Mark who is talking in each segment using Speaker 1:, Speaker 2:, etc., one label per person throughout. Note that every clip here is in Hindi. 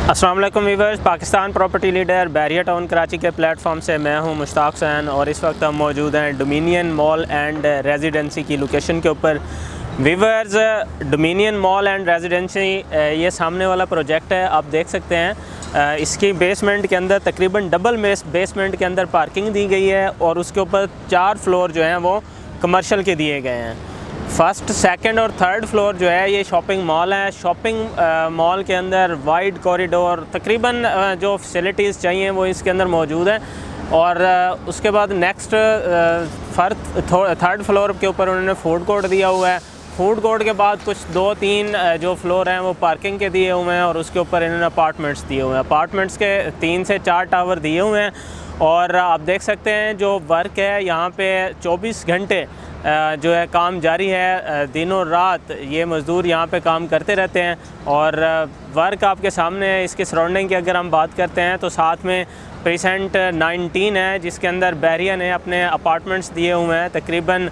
Speaker 1: अस्सलाम वालेकुम viewers, Pakistan property leader Bahria town Karachi के प्लेटफॉर्म से मैं हूं मुश्ताक हुसैन और इस वक्त हम मौजूद हैं डोमिनियन मॉल एंड रेजिडेंसी की लोकेशन के ऊपर। Viewers, Dominion mall and residency ये सामने वाला प्रोजेक्ट है, आप देख सकते हैं। इसकी बेसमेंट के अंदर तकरीबन डबल बेसमेंट के अंदर पार्किंग दी गई है और उसके ऊपर 4 फ्लोर जो हैं वो कमर्शियल के दिए गए हैं। फर्स्ट, सेकंड और थर्ड फ्लोर जो है ये शॉपिंग मॉल है। शॉपिंग मॉल के अंदर वाइड कॉरिडोर, तकरीबन जो फैसिलिटीज़ चाहिए वो इसके अंदर मौजूद है। और उसके बाद नेक्स्ट थर्ड फ्लोर के ऊपर उन्होंने फूड कोर्ट दिया हुआ है। फूड कोर्ट के बाद कुछ 2-3 जो फ्लोर हैं वो पार्किंग के दिए हुए हैं और उसके ऊपर इन्होंने अपार्टमेंट्स दिए हुए हैं। अपार्टमेंट्स के 3 से 4 टावर दिए हुए हैं और आप देख सकते हैं जो वर्क है यहाँ पे 24 घंटे जो है काम जारी है। दिनों रात ये मज़दूर यहाँ पे काम करते रहते हैं और वर्क आपके सामने है। इसके सराउंडिंग की अगर हम बात करते हैं तो साथ में प्रीसेंट 19 है जिसके अंदर बहरिया ने अपने अपार्टमेंट्स दिए हुए हैं। तकरीबन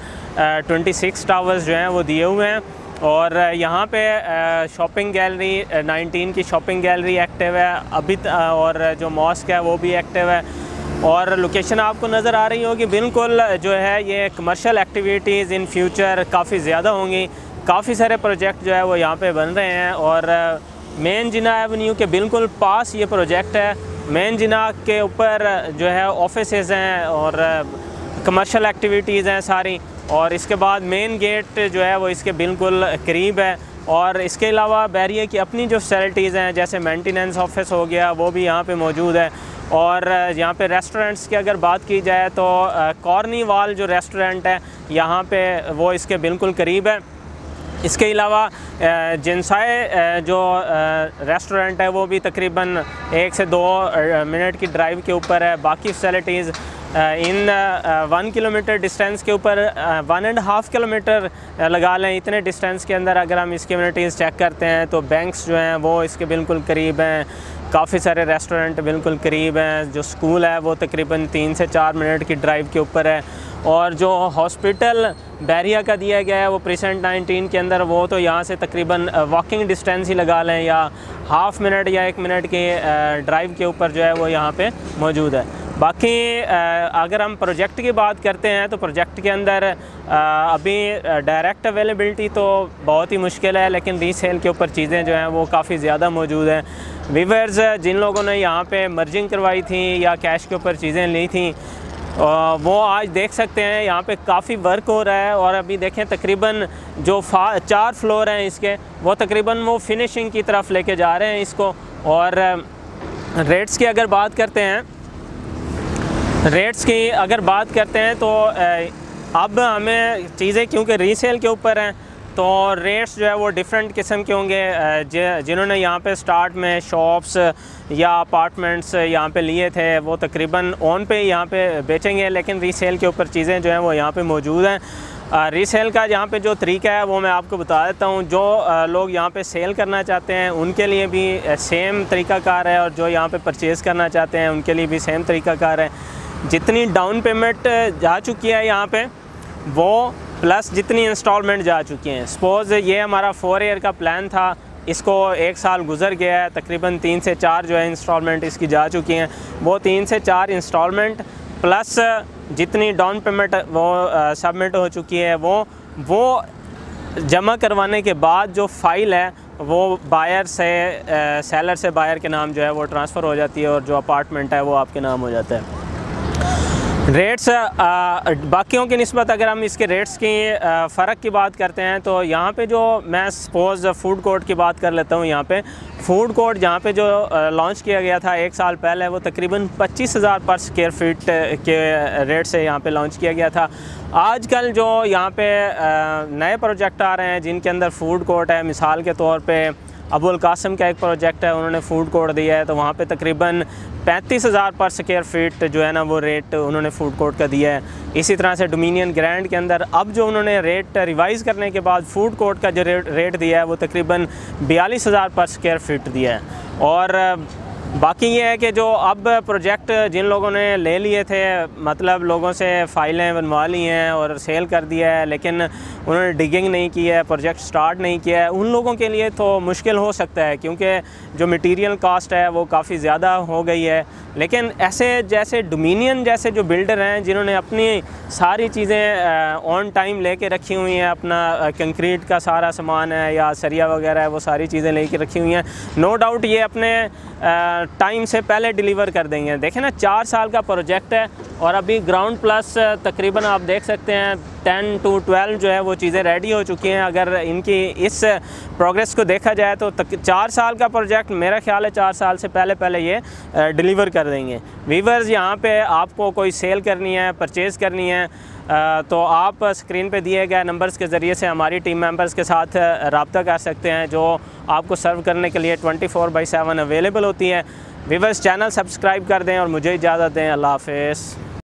Speaker 1: 26 टावर्स जो हैं वो दिए हुए हैं और यहाँ पे शॉपिंग गैलरी 19 की शॉपिंग गैलरी एक्टिव है अभी और जो मॉस्क है वो भी एक्टिव है। और लोकेशन आपको नज़र आ रही होगी, बिल्कुल जो है ये कमर्शियल एक्टिविटीज़ इन फ्यूचर काफ़ी ज़्यादा होंगी। काफ़ी सारे प्रोजेक्ट जो है वो यहाँ पे बन रहे हैं और मेन जिना एवेन्यू के बिल्कुल पास ये प्रोजेक्ट है। मेन जिना के ऊपर जो है ऑफिसेज हैं और कमर्शियल एक्टिविटीज़ हैं सारी, और इसके बाद मेन गेट जो है वो इसके बिल्कुल करीब है। और इसके अलावा बहरिया की अपनी जो फैसिलिटीज़ हैं जैसे मेंटेनेंस ऑफिस हो गया वो भी यहाँ पे मौजूद है। और यहाँ पे रेस्टोरेंट्स की अगर बात की जाए तो कॉर्नीवाल जो रेस्टोरेंट है यहाँ पे वो इसके बिल्कुल करीब है। इसके अलावा जिनसाए जो रेस्टोरेंट है वो भी तकरीबन 1 से 2 मिनट की ड्राइव के ऊपर है। बाकी फैसिलिटीज़ इन 1 किलोमीटर डिस्टेंस के ऊपर 1.5 किलोमीटर लगा लें, इतने डिस्टेंस के अंदर अगर हम इसकी अम्यूनिटीज़ चेक करते हैं तो बैंक्स जो हैं वो इसके बिल्कुल करीब हैं। काफ़ी सारे रेस्टोरेंट बिल्कुल करीब हैं। जो स्कूल है वो तकरीबन 3 से 4 मिनट की ड्राइव के ऊपर है। और जो हॉस्पिटल बहरिया का दिया गया है वो प्रीसेंट 19 के अंदर, वो तो यहाँ से तकरीबन वॉकिंग डिस्टेंस ही लगा लें या हाफ़ मिनट या 1 मिनट के ड्राइव के ऊपर जो है वो यहाँ पे मौजूद है। बाकी अगर हम प्रोजेक्ट की बात करते हैं तो प्रोजेक्ट के अंदर अभी डायरेक्ट अवेलेबिलिटी तो बहुत ही मुश्किल है, लेकिन रीसेल के ऊपर चीज़ें जो हैं वो काफ़ी ज़्यादा मौजूद हैं। व्यूअर्स, जिन लोगों ने यहाँ पे मर्जिंग करवाई थी या कैश के ऊपर चीज़ें ली थी वो आज देख सकते हैं यहाँ पे काफ़ी वर्क हो रहा है। और अभी देखें तकरीबन जो 4 फ्लोर हैं इसके वो तकरीबन वो फिनिशिंग की तरफ लेके जा रहे हैं इसको। और रेट्स की अगर बात करते हैं तो अब हमें चीज़ें क्योंकि रीसेल के ऊपर हैं तो रेट्स जो है वो डिफरेंट किस्म के होंगे। जिन्होंने यहाँ पे स्टार्ट में शॉप्स या अपार्टमेंट्स यहाँ पे लिए थे वो तकरीबन ऑन पे यहाँ पे बेचेंगे, लेकिन रीसेल के ऊपर चीज़ें जो हैं वो यहाँ पे मौजूद हैं। रीसेल का यहाँ पे जो तरीका है वो मैं आपको बता देता हूँ। जो लोग यहाँ पे सेल करना चाहते हैं उनके लिए भी सेम तरीक़ाकार है और जो यहाँ पे परचेज़ करना चाहते हैं उनके लिए भी सेम तरीक़ाकार है। जितनी डाउन पेमेंट जा चुकी है यहाँ पे वो प्लस जितनी इंस्टॉलमेंट जा चुकी हैं। सपोज़ ये हमारा 4 ईयर का प्लान था, इसको 1 साल गुजर गया है, तकरीबन 3 से 4 जो है इंस्टॉलमेंट इसकी जा चुकी हैं। वो 3 से 4 इंस्टॉलमेंट प्लस जितनी डाउन पेमेंट वो सबमिट हो चुकी है वो जमा करवाने के बाद जो फ़ाइल है वो बायर से सेलर से बायर के नाम जो है वो ट्रांसफ़र हो जाती है और जो अपार्टमेंट है वो आपके नाम हो जाता है। रेट्स बाकियों की निस्बत अगर हम इसके रेट्स की फ़र्क की बात करते हैं तो यहाँ पे जो मैं सपोज़ फूड कोर्ट की बात कर लेता हूँ। यहाँ पे फूड कोर्ट जहाँ पे जो लॉन्च किया गया था 1 साल पहले वो तकरीबन 25,000 पर स्क्वायर फीट के रेट से यहाँ पे लॉन्च किया गया था। आजकल जो यहाँ पे नए प्रोजेक्ट आ रहे हैं जिनके अंदर फूड कोर्ट है, मिसाल के तौर पे अबुल कासिम का एक प्रोजेक्ट है, उन्होंने फूड कोर्ट दिया है तो वहाँ पे तकरीबन 35,000 पर स्क्वायर फीट जो है ना वो रेट उन्होंने फूड कोर्ट का दिया है। इसी तरह से डोमिनियन ग्रैंड के अंदर अब जो उन्होंने रेट रिवाइज़ करने के बाद फूड कोर्ट का जो रेट दिया है वो तकरीबन 42,000 पर स्क्वायर फीट दिया है। और बाकी ये है कि जो अब प्रोजेक्ट जिन लोगों ने ले लिए थे, मतलब लोगों से फ़ाइलें बनवा ली हैं और सेल कर दिया है, लेकिन उन्होंने डिगिंग नहीं की है, प्रोजेक्ट स्टार्ट नहीं किया है, उन लोगों के लिए तो मुश्किल हो सकता है, क्योंकि जो मटेरियल कास्ट है वो काफ़ी ज़्यादा हो गई है। लेकिन ऐसे जैसे डोमिनियन जैसे जो बिल्डर हैं जिन्होंने अपनी सारी चीज़ें ऑन टाइम लेके रखी हुई हैं, अपना कंक्रीट का सारा सामान है या सरिया वगैरह है, वो सारी चीज़ें लेके रखी हुई हैं, नो डाउट ये अपने टाइम से पहले डिलीवर कर देंगे। देखें ना, 4 साल का प्रोजेक्ट है और अभी ग्राउंड प्लस तकरीबन आप देख सकते हैं 10 to 12 जो है वो चीज़ें रेडी हो चुकी हैं। अगर इनकी इस प्रोग्रेस को देखा जाए तो 4 साल का प्रोजेक्ट मेरा ख्याल है 4 साल से पहले ये डिलीवर कर देंगे। वीवर्स, यहाँ पे आपको कोई सेल करनी है, परचेज़ करनी है, तो आप स्क्रीन पे दिए गए नंबर्स के ज़रिए से हमारी टीम मेंबर्स के साथ रब्ता कर सकते हैं, जो आपको सर्व करने के लिए 24/7 अवेलेबल होती है। वीवर्स, चैनल सब्सक्राइब कर दें और मुझे इजाज़त दें। अल्लाह हाफ़िज़।